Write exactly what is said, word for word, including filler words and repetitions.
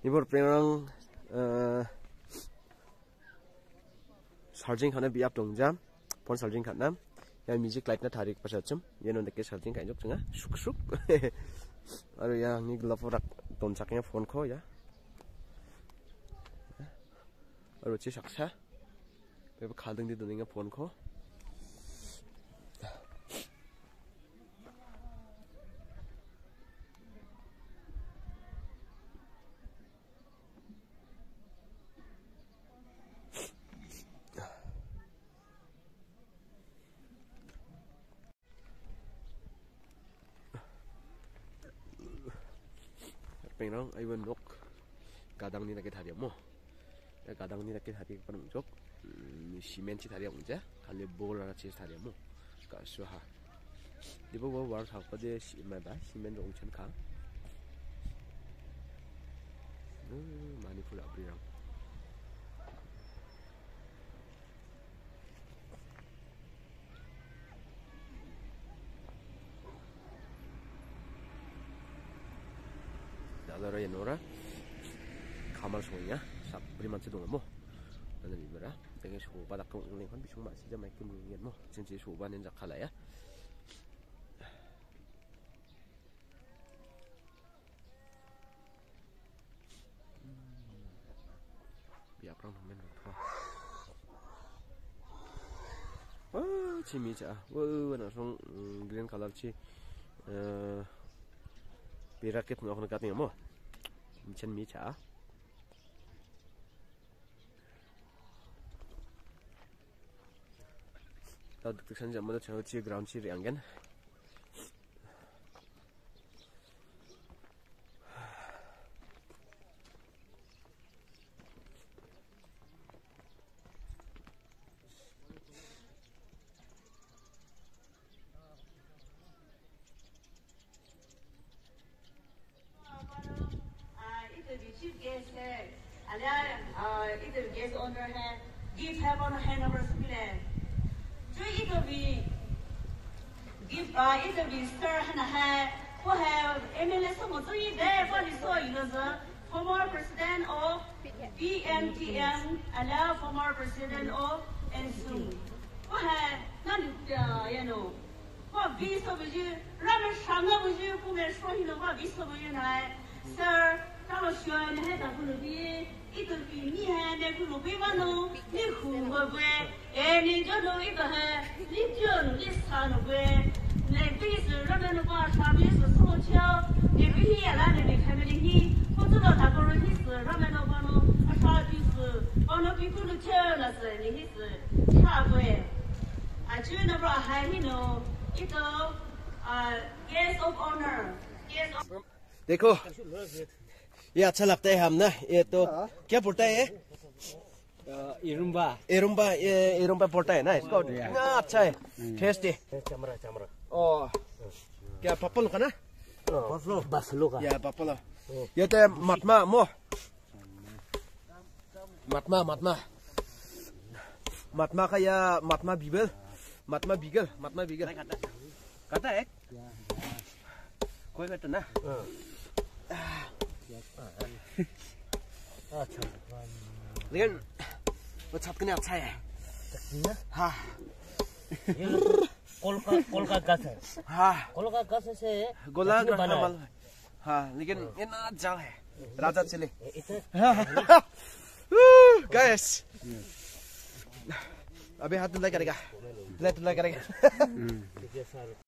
Ibor penang charging khana biap dongjam phone charging khatnam ya music light na tharik pasachum yeno deke charging kainjok chunga suk suk aru ya ni glaforak ton chaknya phone kho ya aru chi saksa be khalding di doninga phone kho pengrong ayun nok gadang ni nak thari mo gadang ni nak thari pan jok cement chi thari ongja khali bol ra chi thari mo ka suha dibo bo war thak pa de ma ba cement ong chen kha Manipur abrirang Alora yenora kamal sonya sak priman sedong mo dan libera dengan suhu pada kau ini kan bisa masih jam makin mungkin mo cincin suhu banen jakala ya biar orang main apa wah cimi cah wah langsung green color ci birakit ngakon katnya mo Michan micha. Tadi tuksan jam mana channel cie ground cie rianggan. Either guest on their hand, give have on a hand over split. So either we give uh either we stir and a hand who have M L S so three there for the so you know the former president of P M T M allow former president of N S U. Who have not you know what we so with you rather shanga with you who may show you know what we so with you sir. Kalau siapa ni hendak berlebih, itu ni hendak berlebih mana? Ni hukum gue, eh ni jodoh itu he, ni jodoh ni sana gue. Ni bisu ramai orang sahaja sosial, ni bihi ala ni family ni, kau tu dah tak orang ni se ramai orang no, asal bisu, orang bisu lu cakap se ni se, sahaja gue. Acuh nak berahai ni no, itu guest of honor, guest of. देखो ये अच्छा लगता है हम ना ये तो क्या पड़ता है ये इरुम्बा इरुम्बा ये इरुम्बा पड़ता है ना इसको अच्छा है टेस्टी चमड़ा चमड़ा ओ क्या पपल का ना बफलो बफलो का या पपल ये तो matma mo matma matma matma का या matma bigel matma bigel matma bigel kata है कोई बेटा ना लेकिन वो छत के अच्छा है हाँ कोल का कोल का गस है हाँ कोल का गस से गोला का कमल हाँ लेकिन ये ना जाल है राजा चले गाइस अभी हाथ धुलाई करेगा धुलाई धुलाई करेगा